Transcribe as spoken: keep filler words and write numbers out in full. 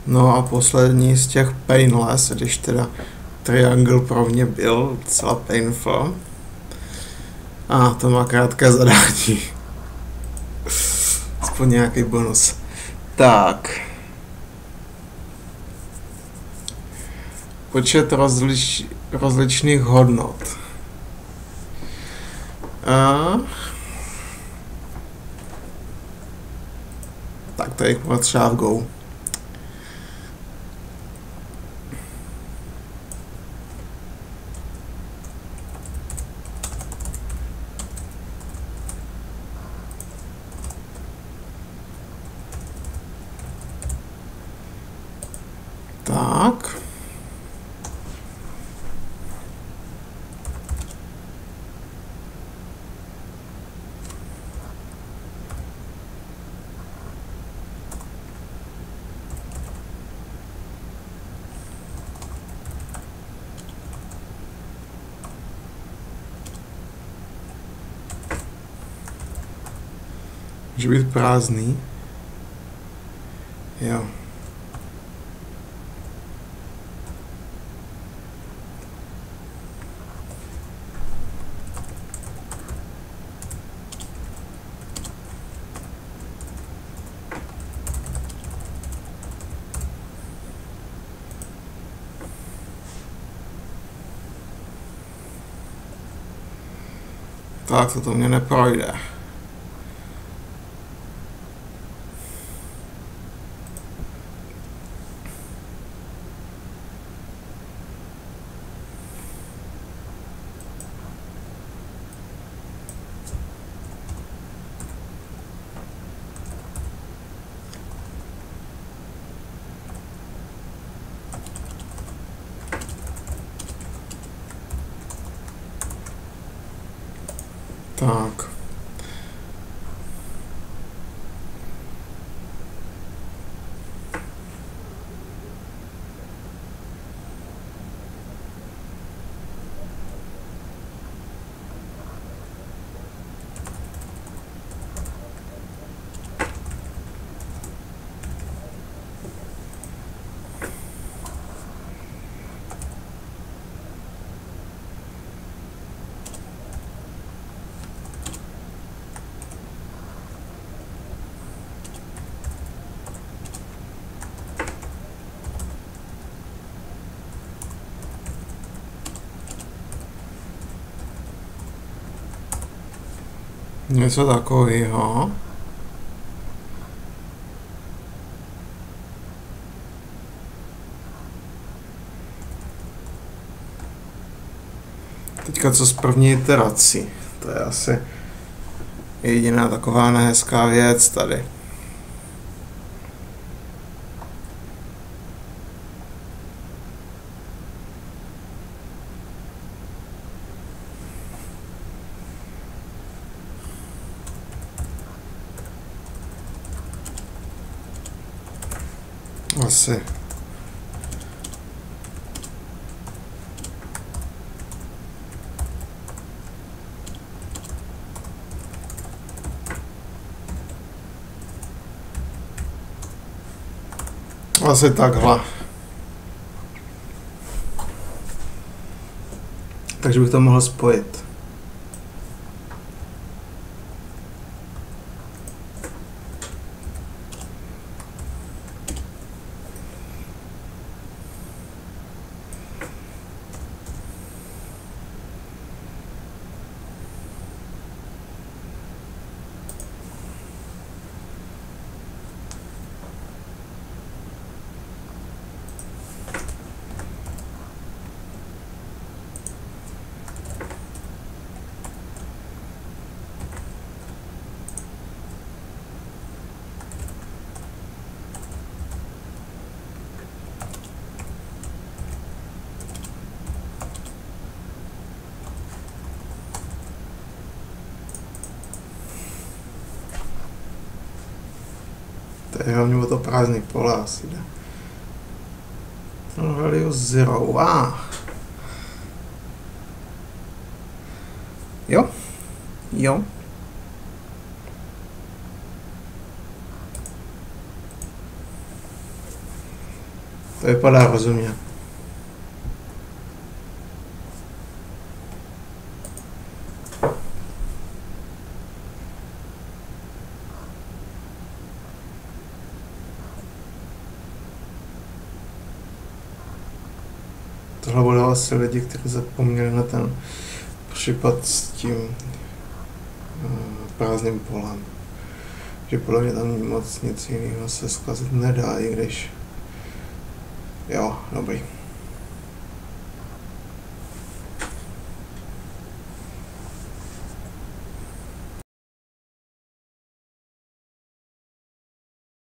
No a poslední z těch Painless, když teda Triangle pro mě byl docela painful. A to má krátké zadání. Aspoň nějaký bonus. Tak. Počet rozlič, rozličných hodnot. A... Tak to je třeba v Go. Tak. Může být prázdný. Jo. Tak to, to mě neprojde. Tak. Něco takového. Teďka co z první iterací. To je asi jediná taková nehezká věc tady. Asi. Asi takhle. Takže bych to mohl spojit. To je hlavně o to prázdný pole asi jde. No, value zero. Ah. Jo? Jo? To vypadá rozumně. Tohle budou asi lidi, kteří zapomněli na ten případ s tím uh, prázdným polem. Že podle mě tam moc nic jiného se zkazit nedá, i když jo, dobrý.